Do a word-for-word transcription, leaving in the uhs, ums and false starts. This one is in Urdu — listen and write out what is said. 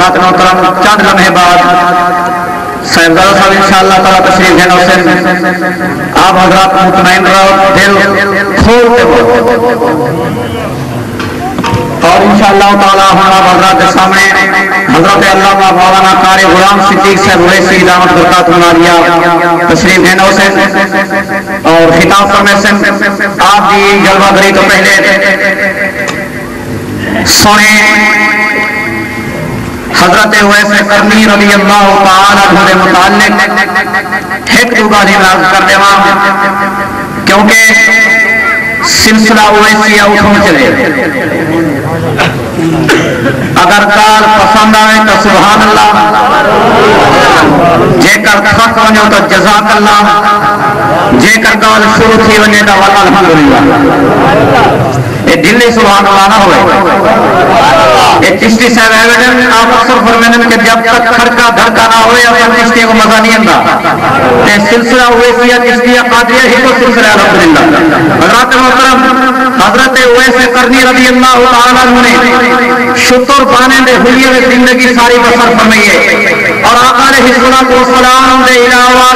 حضرات محترم چند لمحے بعد صاحبزادہ صاحب انشاءاللہ تعالیٰ تشریف ہے حسین آپ حضرات مطمئن رہو دل کھولتے ہو اور انشاءاللہ تعالیٰ ہم آپ حضرات کے سامنے حضرت علامہ مولانا قاری غلام صدیق صاحب اویسی دامت برکاتہ العالیہ تشریف ہے حسین اور خطاب فرمائیں سے آپ کی جلوہ گری تو پہلے سنیں حضرت اویس قرنی رضی اللہ تعالیٰ عنہ متعلق ایک دو گالی میں عرض کر دے کیونکہ سلسلہ اویسیہ اٹھوں چلے اگر کال پسند آئے تو سبحان اللہ جے کر تھک ونجو تو جزاک اللہ جے کر کال شروع تھی ونجے تو الحمدللہ یہ دلی سبحان اللہ نہ ہوئے یہ چشتی صاحب ایویڈن آپ اکثر فرمینن کہ جب تک کھڑکا دھڑکا نہ ہوئے اپنے چشتی کو مزہ نہیں اندہ یہ سلسلہ اویسیہ چشتیہ قادریہ ہی تو سلسلہ الحمدللہ حضرات محترم حضرت اویس قرنی رضی اللہ تعالیٰ عنہ نے شطر بانے دے ہوئے زندگی ساری بسر فرمائیے اور آقا علیہ السلام دے علاوہ